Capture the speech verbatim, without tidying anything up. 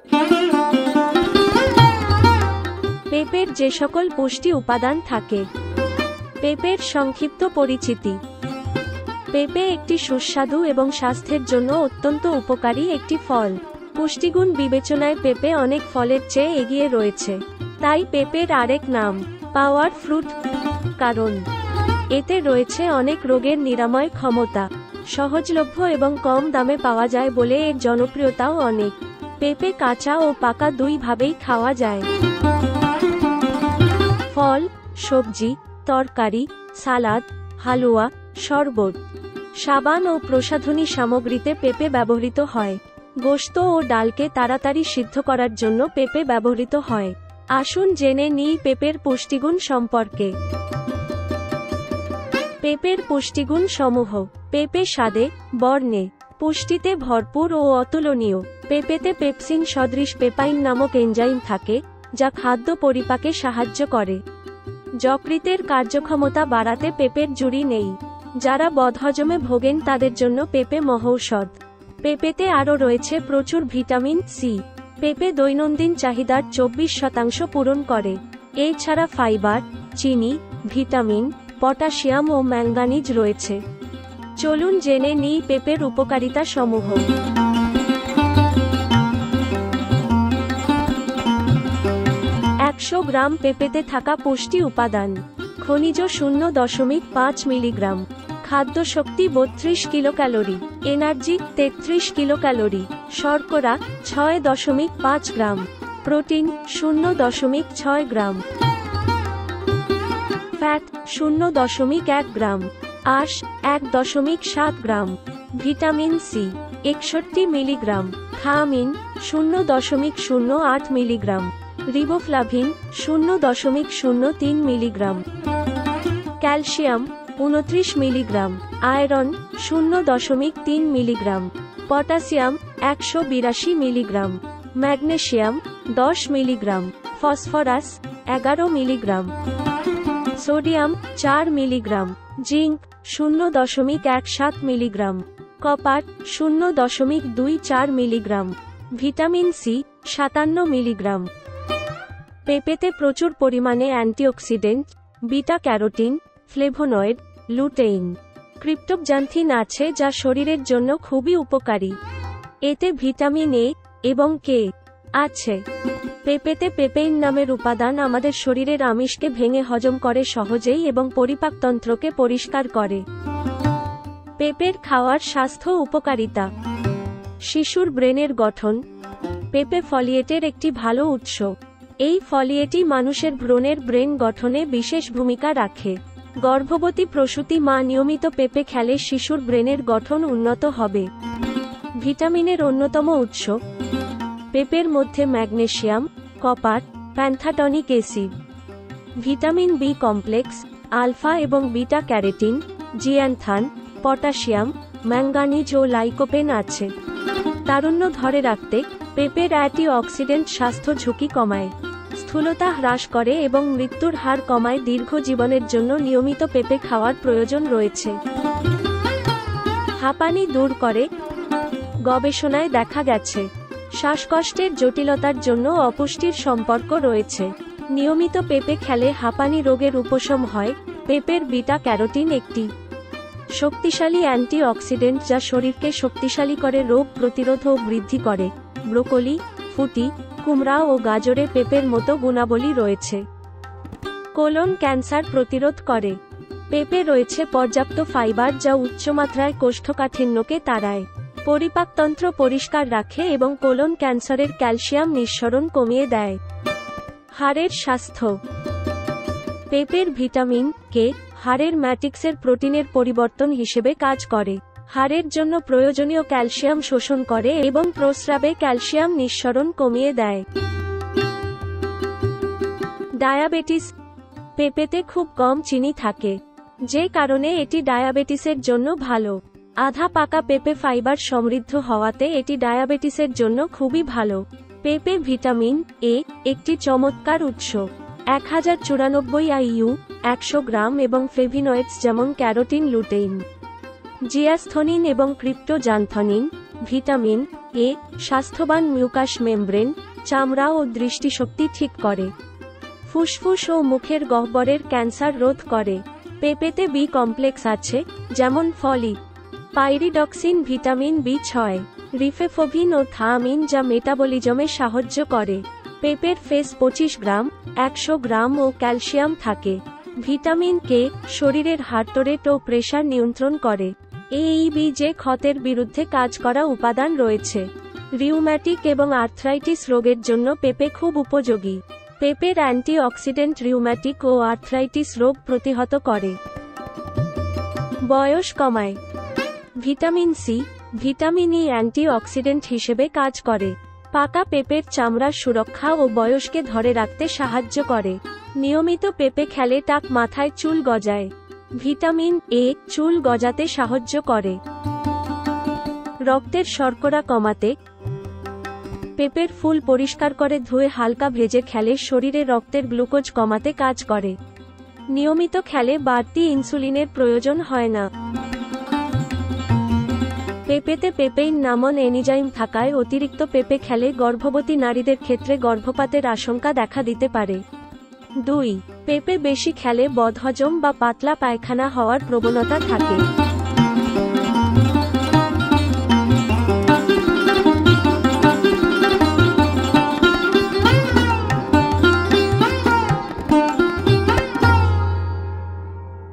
পেঁপের যে সকল পুষ্টি উপাদান থাকে। পেঁপের সংক্ষিপ্ত পরিচিতি। পেঁপে একটি সুস্বাদু এবং স্বাস্থ্যের জন্য অত্যন্ত উপকারী একটি ফল। পুষ্টিগুণ বিবেচনায় পেঁপে অনেক ফলের চেয়ে এগিয়ে রয়েছে। তাই পেঁপের আরেক নাম পাওয়ার ফ্রুট, কারণ এতে রয়েছে অনেক রোগের নিরাময় ক্ষমতা। সহজলভ্য এবং কম দামে পাওয়া যায় বলে এর জনপ্রিয়তাও অনেক। পেঁপে কাঁচা ও পাকা দুই ভাবেই খাওয়া যায়। ফল, সবজি, তরকারি, সালাদ, হালুয়া, শরবত, সাবান ও প্রসাধনী সামগ্রীতে পেঁপে ব্যবহৃত হয়। গোশত ও ডালকে তাড়াতাড়ি সিদ্ধ করার জন্য পেঁপে ব্যবহৃত হয়। আসুন জেনে নিই পেঁপের পুষ্টিগুণ সম্পর্কে। পেঁপের পুষ্টিগুণ সমূহ। পেঁপে স্বাদে, বর্ণে, পুষ্টিতে ভরপুর ও অতুলনীয়। পেঁপেতে পেপসিন সদৃশ পেপাইন নামক এনজাইম থাকে, যা খাদ্য পরিপাকে সাহায্য করে। যকৃতের কার্যক্ষমতা বাড়াতে পেঁপের জুড়ি নেই। যারা বদহজমে ভোগেন তাদের জন্য পেঁপে মহৌষধ। পেঁপেতে আরও রয়েছে প্রচুর ভিটামিন সি। পেঁপে দৈনন্দিন চাহিদার চব্বিশ শতাংশ পূরণ করে। এছাড়া ফাইবার, চিনি, ভিটামিন, পটাশিয়াম ও ম্যাঙ্গানিজ রয়েছে। চলুন জেনে নিই পেঁপের উপকারিতা সমূহ। একশো গ্রাম পেঁপেতে থাকা পুষ্টি উপাদান। খনিজ শূন্য দশমিক পাঁচ মিলিগ্রাম। খাদ্য শক্তি বত্রিশ কিলোক্যালোরি। এনার্জি তেত্রিশ কিলোক্যালোরি। শর্করা ছয় দশমিক পাঁচ গ্রাম। প্রোটিন শূন্য দশমিক ছয় গ্রাম। ফ্যাট শূন্য দশমিক এক গ্রাম। আঁশ এক দশমিক সাত গ্রাম। ভিটামিন সি একষট্টি মিলিগ্রাম। থায়ামিন শূন্য দশমিক শূন্য আট মিলিগ্রাম। রিবোফ্লাভিন শূন্য দশমিক শূন্য তিন মিলিগ্রাম। ক্যালসিয়াম উনত্রিশ মিলিগ্রাম। আয়রন শূন্য দশমিক তিন মিলিগ্রাম। পটাশিয়াম একশো বিরাশি মিলিগ্রাম। ম্যাগনেসিয়াম দশ মিলিগ্রাম। ফসফরাস এগারো মিলিগ্রাম। সোডিয়াম চার মিলিগ্রাম। জিঙ্ক শূন্য দশমিক এক সাত মিলিগ্রাম। কপার শূন্য দশমিক দুই চার মিলিগ্রাম। ভিটামিন সি সাতান্ন মিলিগ্রাম। পেঁপেতে প্রচুর পরিমাণে antioxidant, beta carotene, flavonoid, lutein, cryptoxanthin আছে যা শরীরের জন্য খুবই উপকারী। এতে ভিটামিন এ এবং কে আছে। পেঁপেতে পেপেইন নামের উপাদান আমাদের শরীরের আমিষকে ভেঙে হজম করে সহজেই এবং পরিপাকতন্ত্রকে পরিষ্কার করে। পেঁপের খাওয়ার স্বাস্থ্য উপকারিতা। শিশুর ব্রেনের গঠন। পেঁপে ফলিয়েটের একটি ভালো উৎস। এই ফলিয়েটই মানুষের ভ্রূণের ব্রেন গঠনে বিশেষ ভূমিকা রাখে। গর্ভবতী প্রসূতি মা নিয়মিত পেঁপে খেলে শিশুর ব্রেনের গঠন উন্নত হবে। ভিটামিনের অন্যতম উৎস। পেঁপের মধ্যে magnesium, copper, pantothenic acid, vitamin B complex, alpha এবং beta carotene, zeaxanthin, potassium, manganese ও লাইকোপেন আছে। তারুণ্য ধরে রাখতে পেঁপের অ্যান্টিঅক্সিডেন্ট স্বাস্থ্য ঝুঁকি কমায়, স্থূলতা হ্রাস করে এবং মৃত্যুর হার কমায়। দীর্ঘ জীবনের জন্য নিয়মিত পেঁপে খাওয়ার প্রয়োজন রয়েছে। হাঁপানি দূর করে। গবেষণায় দেখা গেছে শ্বাসকষ্টের জটিলতার জন্য অপুষ্টির সম্পর্ক রয়েছে। নিয়মিত পেঁপে খেলে হাঁপানি রোগের উপশম হয়। পেঁপের বিটা ক্যারোটিন একটি শক্তিশালী অ্যান্টিঅক্সিডেন্ট যা শরীরকে শক্তিশালী করে, রোগ প্রতিরোধ ও বৃদ্ধি করে। ব্রোকলি, ফুটি, কুমড়া ও গাজরে পেঁপের মতো গুণাবলী রয়েছে। কোলন ক্যান্সার প্রতিরোধ করে। পেঁপে রয়েছে পর্যাপ্ত ফাইবার যা উচ্চমাত্রায় কোষ্ঠকাঠিন্যকে তাড়ায়, পরিপাকতন্ত্র পরিষ্কার রাখে এবং কোলন ক্যান্সারের ক্যালসিয়াম নিঃসরণ কমিয়ে দেয়। হাড়ের স্বাস্থ্য। পেঁপের ভিটামিন কে হাড়ের ম্যাট্রিক্সের প্রোটিনের পরিবর্তন হিসেবে কাজ করে। হাড়ের জন্য প্রয়োজনীয় ক্যালসিয়াম শোষণ করে এবং প্রস্রাবে ক্যালসিয়াম নিঃসরণ কমিয়ে দেয়। ডায়াবেটিস। পেঁপেতে খুব কম চিনি থাকে, যে কারণে এটি ডায়াবেটিসের জন্য ভালো। আধা পাকা পেঁপে ফাইবার সমৃদ্ধ হওয়াতে এটি ডায়াবেটিসের জন্য খুবই ভালো। পেঁপে ভিটামিন এ একটি চমৎকার উৎস। এক হাজার চুরানব্বই আইইউ একশো গ্রাম এবং ফ্লেভিনয়েডস যেমন ক্যারোটিন, লুটেইন, জিয়াস্থনিন এবং ক্রিপ্টোজান্থনিন ভিটামিন এ স্বাস্থ্যবান মিউকাস মেমব্রেন, চামড়া ও দৃষ্টিশক্তি ঠিক করে। ফুসফুস ও মুখের গহ্বরের ক্যান্সার রোধ করে। পেঁপেতে বি কমপ্লেক্স আছে, যেমন ফলিক, পাইরিডক্সিন, ভিটামিন বি ছয়, রিফেফোভিন ও থায়ামিন, যা মেটাবলিজমে সাহায্য করে। পেঁপের ফেস পঁচিশ গ্রাম, একশো গ্রাম ও ক্যালসিয়াম থাকে। ভিটামিন কে শরীরের হার্ট রেট ও প্রেশার নিয়ন্ত্রণ করে। এই বি যে ক্ষতের বিরুদ্ধে কাজ করা উপাদান রয়েছে। রিউম্যাটিক এবং আর্থ্রাইটিস রোগের জন্য পেঁপে খুব উপযোগী। পেঁপের অ্যান্টিঅক্সিডেন্ট রিউম্যাটিক ও আর্থ্রাইটিস রোগ প্রতিহত করে। বয়স কমায়। Vitamin C, vitamin E antioxidant হিসেবে কাজ করে। পাকা পেঁপের চামড়ার সুরক্ষা ও বয়সকে ধরে রাখতে সাহায্য করে। নিয়মিত পেঁপে খেলে টাক মাথায় চুল গজায়। ভিটামিন এ চুল গজাতে সাহায্য করে। রক্তের শর্করা কমাতে। পেঁপের ফুল পরিষ্কার করে ধুয়ে হালকা ভেজে খেলে শরীরে রক্তের গ্লুকোজ কমাতে কাজ করে। নিয়মিত খেলে বাড়তি ইনসুলিনের প্রয়োজন হয় না। পেঁপেতে পেপেইন নামক এনজাইম থাকায় অতিরিক্ত পেঁপে খেলে গর্ভবতী নারীদের ক্ষেত্রে গর্ভপাতের আশঙ্কা দেখা দিতে পারে। দুই পেঁপে বেশি খেলে বদহজম বা পাতলা পায়খানা হওয়ার প্রবণতা থাকে।